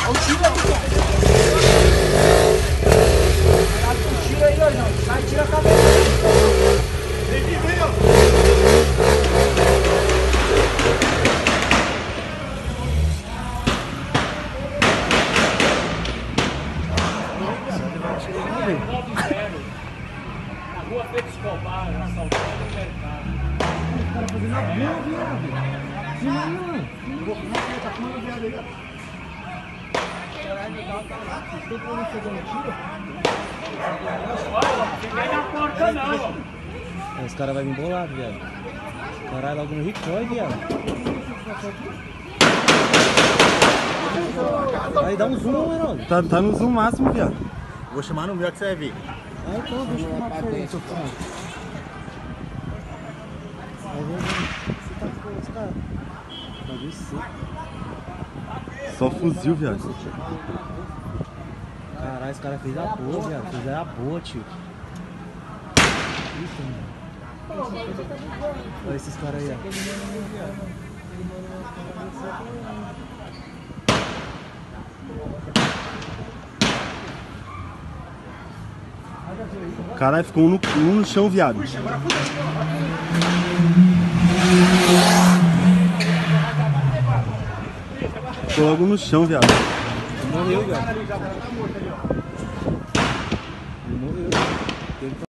Olha o tiro aí, cara. Cuidado com o tiro aí, ó, João. Sai, tira a cabeça. Vem aqui, vem, ó. Na rua Pedro Escobar, assaltando o mercado. Os caras fazendo a boa, viado. Filma aí, mano. Tá filmando o viado aí, ó. Tem como não chegar no tiro? Fiquei na porta não. Os caras vão me embolar, viado. Caralho, logo no Ricoy, viado. Aí dá um zoom, Herói. Tá no zoom máximo, viado. Vou chamar no meu que você vai ver. Aí então, deixa eu chamar pra você, seu fã. Vai ver, você tá com os caras. Bagulho seco. Só fuzil, viado. Caralho, os caras fez a boa, viado. Fizeram a boa, tio. Isso, mano. Olha esses caras aí, ó. Caralho, ficou um no chão, viado. Ficou logo no chão, viado. Morreu, viado. Morreu.